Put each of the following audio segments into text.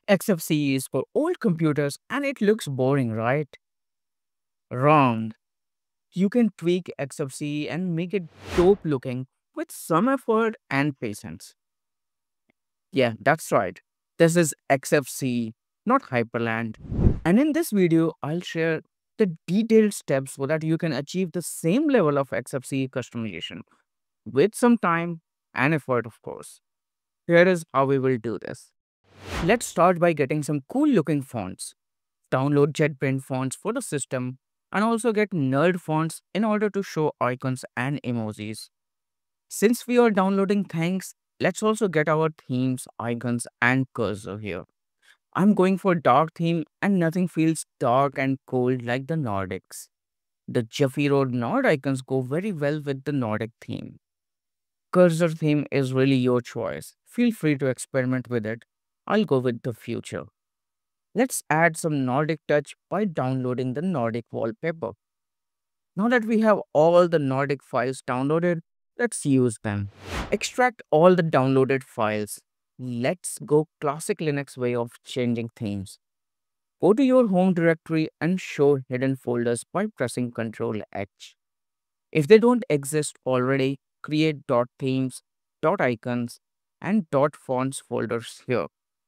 Xfce is for old computers and it looks boring, right? Wrong. You can tweak Xfce and make it dope looking with some effort and patience. Yeah, that's right. This is Xfce, not Hyperland. And in this video, I'll share the detailed steps so that you can achieve the same level of Xfce customization with some time and effort, of course. Here is how we will do this. Let's start by getting some cool looking fonts. Download JetBrains fonts for the system and also get Nerd fonts in order to show icons and emojis. Since we are downloading things, let's also get our themes, icons, and cursor here. I'm going for dark theme and nothing feels dark and cold like the Nordics. The Zafiro-Nord icons go very well with the Nordic theme. Cursor theme is really your choice. Feel free to experiment with it. I'll go with the future. Let's add some Nordic touch by downloading the Nordic wallpaper. Now that we have all the Nordic files downloaded, let's use them. Extract all the downloaded files. Let's go classic Linux way of changing themes. Go to your home directory and show hidden folders by pressing Ctrl H. If they don't exist already, create .themes, .icons, and .fonts folders here.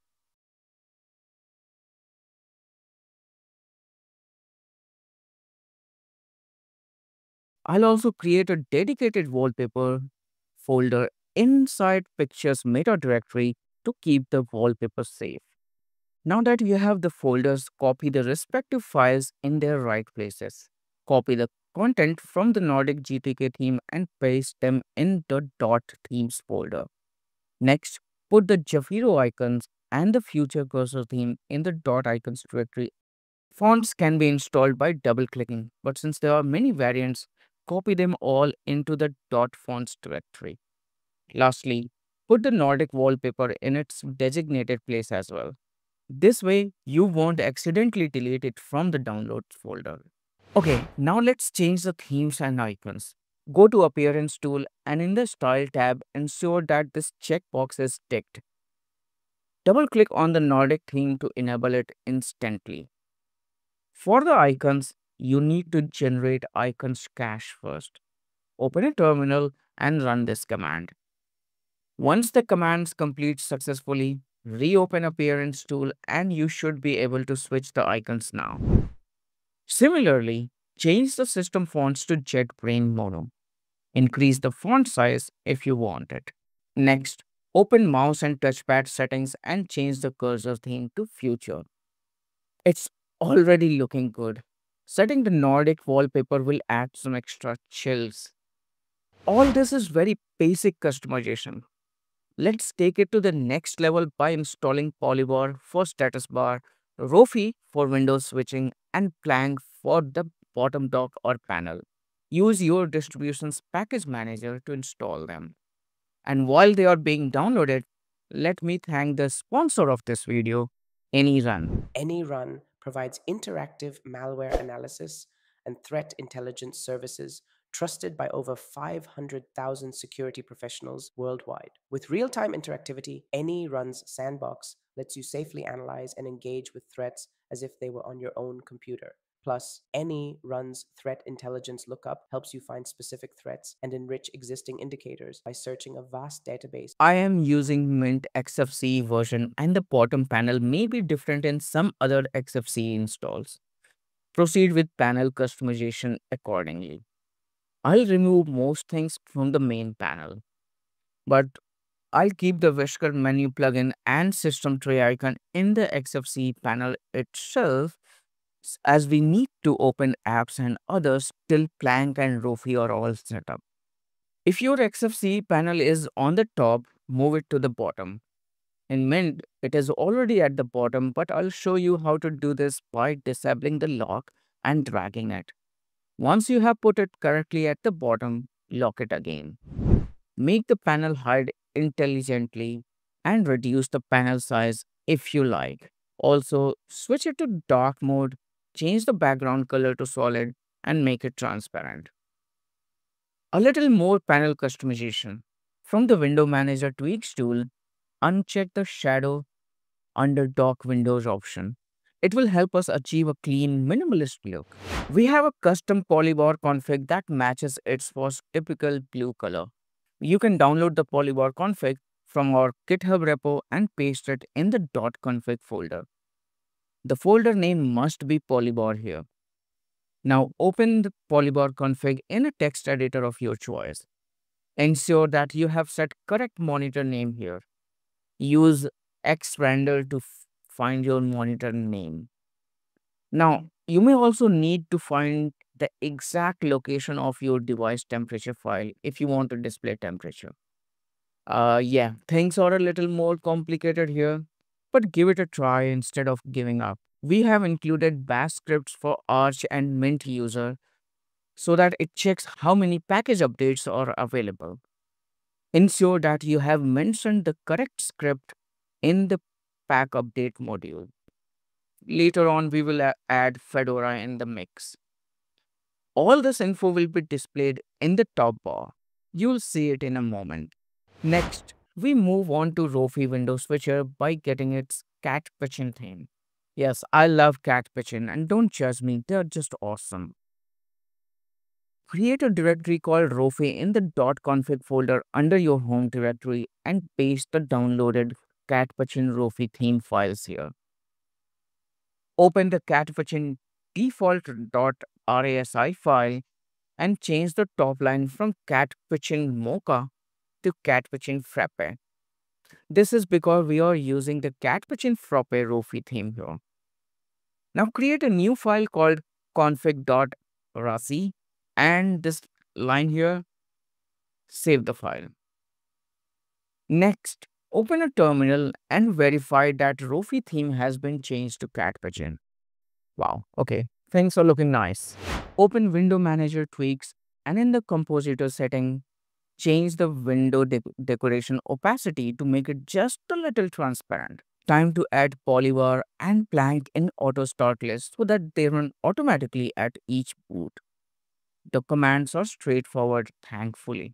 I'll also create a dedicated wallpaper folder inside Pictures meta directory to keep the wallpaper safe. Now that you have the folders, copy the respective files in their right places. Copy the content from the Nordic GTK theme and paste them in the .themes folder. Next, put the Zafiro icons and the future cursor theme in the .icons directory. Fonts can be installed by double-clicking, but since there are many variants, copy them all into the .fonts directory. Lastly, put the Nordic wallpaper in its designated place as well. This way, you won't accidentally delete it from the downloads folder. Okay, now let's change the themes and icons. Go to Appearance tool and in the Style tab, ensure that this checkbox is ticked. Double-click on the Nordic theme to enable it instantly. For the icons, you need to generate icons cache first. Open a terminal and run this command. Once the command completes successfully, reopen Appearance tool and you should be able to switch the icons now. Similarly, change the system fonts to JetBrains Mono. Increase the font size if you want it. Next, open mouse and touchpad settings and change the cursor theme to future. It's already looking good. Setting the Nordic wallpaper will add some extra chills. All this is very basic customization. Let's take it to the next level by installing Polybar for status bar, Rofi for window switching, and Plank for the bottom dock or panel. Use your distribution's package manager to install them. And while they are being downloaded, let me thank the sponsor of this video, AnyRun. AnyRun provides interactive malware analysis and threat intelligence services trusted by over 500,000 security professionals worldwide. With real time interactivity, AnyRun's sandbox lets you safely analyze and engage with threats as if they were on your own computer. Plus, AnyRun's threat intelligence lookup helps you find specific threats and enrich existing indicators by searching a vast database. I am using Mint Xfce version and the bottom panel may be different in some other Xfce installs. Proceed with panel customization accordingly. I'll remove most things from the main panel, but I'll keep the Whisker menu plugin and system tray icon in the Xfce panel itself as we need to open apps and others till Plank and Rofi are all set up. If your Xfce panel is on the top, move it to the bottom. In Mint, it is already at the bottom, but I'll show you how to do this by disabling the lock and dragging it. Once you have put it correctly at the bottom, lock it again. Make the panel hide intelligently and reduce the panel size if you like. Also, switch it to dark mode, change the background color to solid, and make it transparent. A little more panel customization. From the Window Manager Tweaks tool, uncheck the shadow under Dock Windows option. It will help us achieve a clean, minimalist look. We have a custom polybar config that matches its first typical blue color. You can download the polybar config from our GitHub repo and paste it in the .config folder. The folder name must be polybar here. Now open the polybar config in a text editor of your choice. Ensure that you have set correct monitor name here. Use xrender to find your monitor name. Now, you may also need to find the exact location of your device temperature file if you want to display temperature. Yeah, things are a little more complicated here, but give it a try instead of giving up. We have included bash scripts for Arch and Mint user so that it checks how many package updates are available. Ensure that you have mentioned the correct script in the pack update module. Later on, we will add Fedora in the mix. All this info will be displayed in the top bar. You'll see it in a moment. Next, we move on to Rofi window switcher by getting its cat pitching theme. Yes, I love cat pitching and don't judge me, they're just awesome. Create a directory called Rofi in the .config folder under your home directory and paste the downloaded catpitchin Rofi theme files here. Open the catpitchin default.rasi file and change the top line from catpitchin mocha to catpitchin frappe. This is because we are using the catpitchin frappe Rofi theme here. Now create a new file called config.rasi and this line here, save the file. Next, open a terminal and verify that Rofi theme has been changed to catpitchin. Wow, okay, things are looking nice. Open window manager tweaks and in the compositor setting, change the window decoration opacity to make it just a little transparent. Time to add polybar and plank in auto start list so that they run automatically at each boot. The commands are straightforward, thankfully.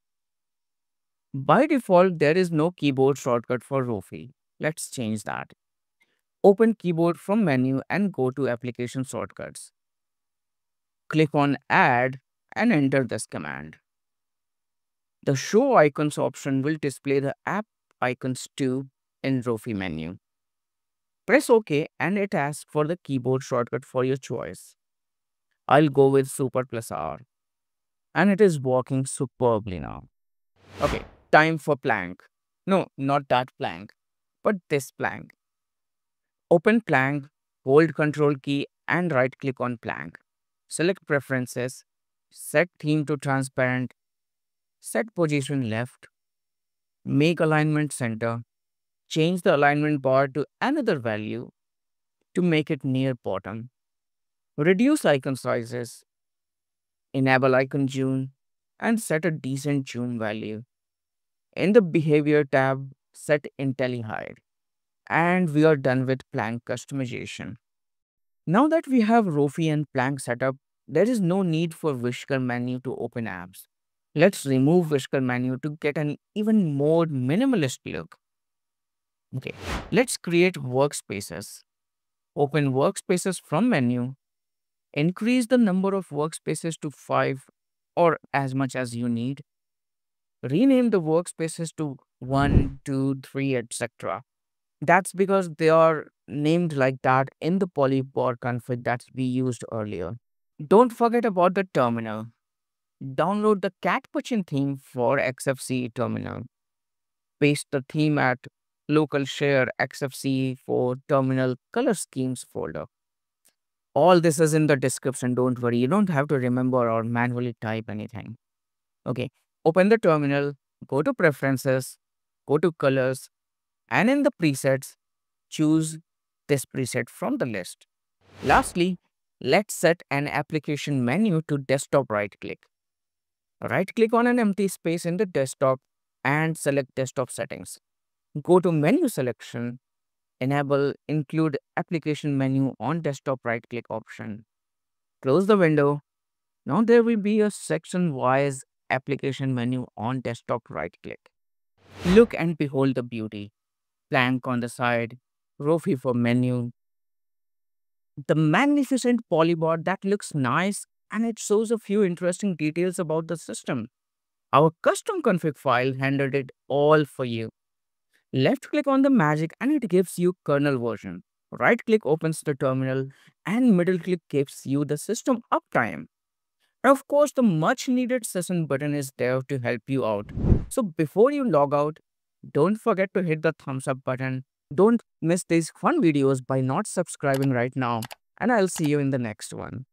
By default, there is no keyboard shortcut for Rofi. Let's change that. Open keyboard from menu and go to application shortcuts. Click on add and enter this command. The show icons option will display the app icons too in Rofi menu. Press OK and it asks for the keyboard shortcut for your choice. I'll go with Super plus R. And it is working superbly now. Okay, time for plank. No, not that plank, but this plank. Open plank, hold Control key and right click on plank. Select preferences, set theme to transparent, set position left, make alignment center, change the alignment bar to another value to make it near bottom. Reduce icon sizes, enable icon zoom, and set a decent zoom value. In the behavior tab, set IntelliHide. And we are done with plank customization. Now that we have Rofi and plank set up, there is no need for Whisker menu to open apps. Let's remove Whisker menu to get an even more minimalist look. Okay, let's create workspaces. Open workspaces from menu. Increase the number of workspaces to 5 or as much as you need. Rename the workspaces to 1, 2, 3, etc. That's because they are named like that in the polybar config that we used earlier. Don't forget about the terminal. Download the catpitchin theme for Xfce terminal. Paste the theme at local share Xfce for terminal color schemes folder. All this is in the description, don't worry. You don't have to remember or manually type anything. Okay, open the terminal, go to preferences, go to colors, and in the presets, choose this preset from the list. Lastly, let's set an application menu to desktop right click. Right click on an empty space in the desktop and select desktop settings. Go to menu selection, enable include application menu on desktop right click option. Close the window. Now there will be a section wise application menu on desktop right click. Look and behold the beauty. Plank on the side, Rofi for menu, the magnificent polybar that looks nice and it shows a few interesting details about the system. Our custom config file handled it all for you. Left click on the magic and it gives you kernel version. Right click opens the terminal and middle click gives you the system uptime. And of course, the much needed session button is there to help you out. So before you log out, don't forget to hit the thumbs up button. Don't miss these fun videos by not subscribing right now. And I'll see you in the next one.